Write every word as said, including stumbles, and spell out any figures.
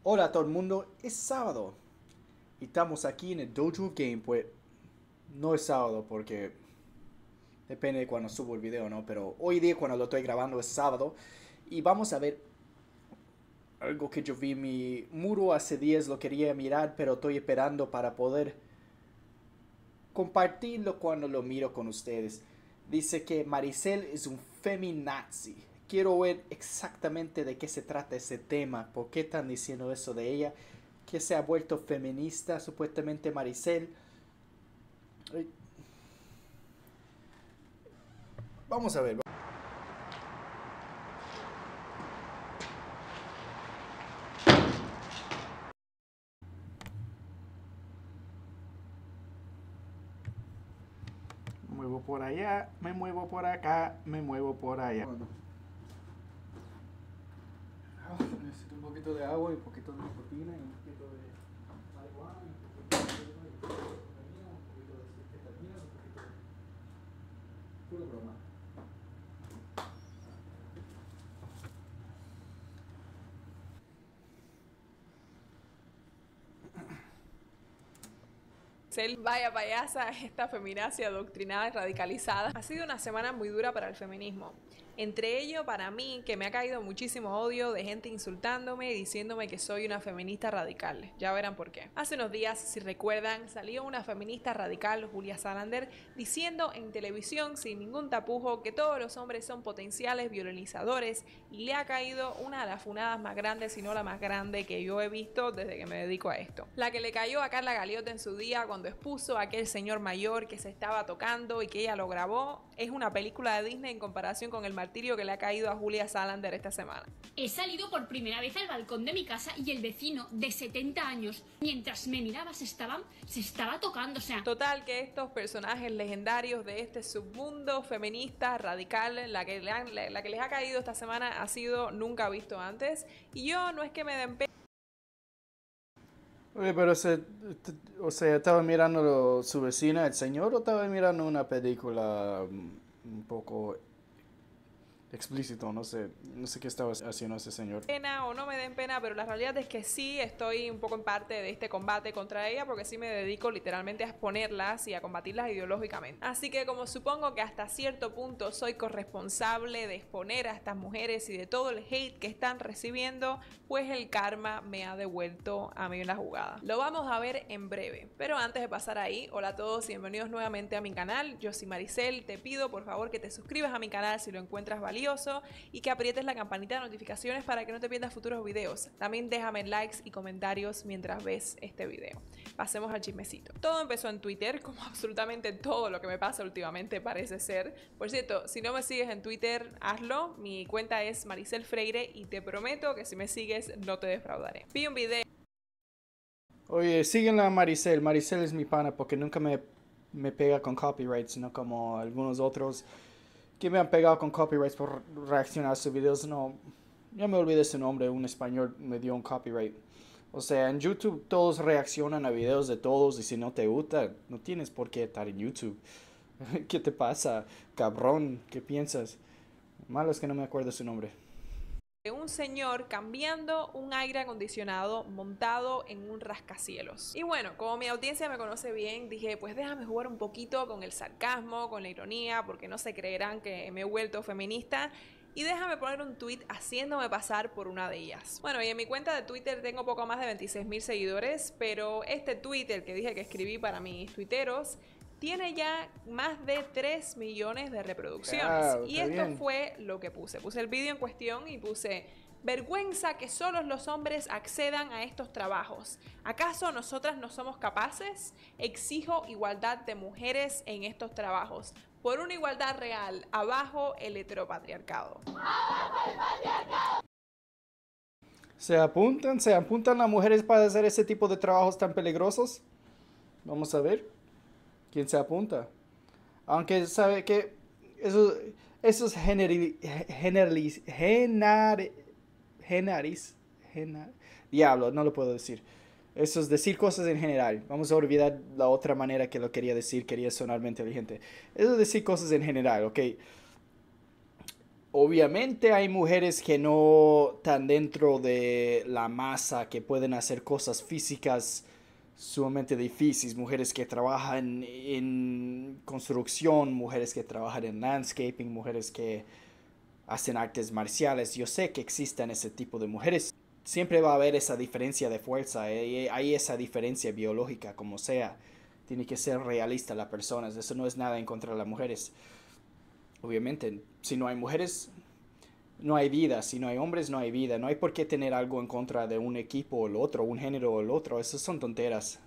Hola a todo el mundo, es sábado y estamos aquí en el Dojo Game. Pues no es sábado porque depende de cuando subo el video, ¿no? Pero hoy día cuando lo estoy grabando es sábado y vamos a ver algo que yo vi en mi muro hace días. Lo quería mirar, pero estoy esperando para poder compartirlo cuando lo miro con ustedes. Dice que Maricel es un feminazi. Quiero ver exactamente de qué se trata ese tema. ¿Por qué están diciendo eso de ella? Que se ha vuelto feminista, supuestamente Maricel. Vamos a ver. Me muevo por allá, me muevo por acá, me muevo por allá. Bueno. Necesito un poquito de agua y un poquito de nicotina y un poquito de marihuana y un poquito de cocaína, un poquito de ketamina, un poquito de... Puro broma. Vaya payasa, esta feminacia adoctrinada y radicalizada. Ha sido una semana muy dura para el feminismo. Entre ello, para mí, que me ha caído muchísimo odio de gente insultándome y diciéndome que soy una feminista radical. Ya verán por qué. Hace unos días, si recuerdan, salió una feminista radical, Julia Salander, diciendo en televisión sin ningún tapujo que todos los hombres son potenciales violinizadores, y le ha caído una de las funadas más grandes, si no la más grande que yo he visto desde que me dedico a esto. La que le cayó a Carla Galeote en su día cuando expuso a aquel señor mayor que se estaba tocando y que ella lo grabó, es una película de Disney en comparación con el martirio que le ha caído a Julia Salander esta semana. He salido por primera vez al balcón de mi casa y el vecino de setenta años, mientras me miraba, se estaba, se estaba tocando, o sea... Total, que estos personajes legendarios de este submundo feminista radical, la que, le han, la, la que les ha caído esta semana ha sido nunca visto antes. Y yo no es que me den pena. Oye, pero se, o sea, ¿estaba mirando su vecina, el señor, o estaba mirando una película un poco explícito? No sé, no sé qué estaba haciendo ese señor. Pena o no me den pena, pero la realidad es que sí estoy un poco en parte de este combate contra ella, porque sí me dedico literalmente a exponerlas y a combatirlas ideológicamente. Así que como supongo que hasta cierto punto soy corresponsable de exponer a estas mujeres y de todo el hate que están recibiendo, pues el karma me ha devuelto a mí en la jugada. Lo vamos a ver en breve, pero antes de pasar ahí, hola a todos y bienvenidos nuevamente a mi canal. Yo soy Maricel, te pido por favor que te suscribas a mi canal si lo encuentras valioso y que aprietes la campanita de notificaciones para que no te pierdas futuros videos. También déjame likes y comentarios mientras ves este video. Pasemos al chismecito. Todo empezó en Twitter, como absolutamente todo lo que me pasa últimamente parece ser. Por cierto, si no me sigues en Twitter, hazlo. Mi cuenta es Maricel Freire y te prometo que si me sigues no te defraudaré. Vi un video. Oye, síguenla a Maricel. Maricel es mi pana porque nunca me, me pega con copyrights, no como algunos otros que me han pegado con copyrights por reaccionar a sus videos. No, ya me olvidé su nombre, un español me dio un copyright. O sea, en YouTube todos reaccionan a videos de todos y si no te gusta, no tienes por qué estar en YouTube. ¿Qué te pasa, cabrón? ¿Qué piensas? Malo es que no me acuerdo su nombre. Un señor cambiando un aire acondicionado montado en un rascacielos. Y bueno, como mi audiencia me conoce bien, dije, pues déjame jugar un poquito con el sarcasmo, con la ironía, porque no se creerán que me he vuelto feminista. Y déjame poner un tweet haciéndome pasar por una de ellas. Bueno, y en mi cuenta de Twitter tengo poco más de veintiséis mil seguidores, pero este tweet, el que dije que escribí para mis tuiteros, tiene ya más de tres millones de reproducciones. Ah, y está esto bien. fue lo que puse. Puse el vídeo en cuestión y puse: vergüenza que solo los hombres accedan a estos trabajos. ¿Acaso nosotras no somos capaces? Exijo igualdad de mujeres en estos trabajos. Por una igualdad real, abajo el heteropatriarcado. ¿Se apuntan? ¿Se apuntan las mujeres para hacer ese tipo de trabajos tan peligrosos? Vamos a ver. ¿Quién se apunta? Aunque sabe que eso, esos generali, generalis, genar, genaris, genar, diablo, no lo puedo decir. Eso es decir cosas en general. Vamos a olvidar la otra manera que lo quería decir, quería sonar inteligente. Eso es decir cosas en general, ok. Obviamente hay mujeres que no están dentro de la masa, que pueden hacer cosas físicas sumamente difíciles, mujeres que trabajan en construcción, mujeres que trabajan en landscaping, mujeres que hacen artes marciales. Yo sé que existen ese tipo de mujeres. Siempre va a haber esa diferencia de fuerza, eh, hay esa diferencia biológica, como sea. Tiene que ser realista la persona, eso no es nada en contra de las mujeres. Obviamente, si no hay mujeres, no hay vida. Si no hay hombres, no hay vida. No hay por qué tener algo en contra de un equipo o el otro, un género o el otro. Esas son tonteras.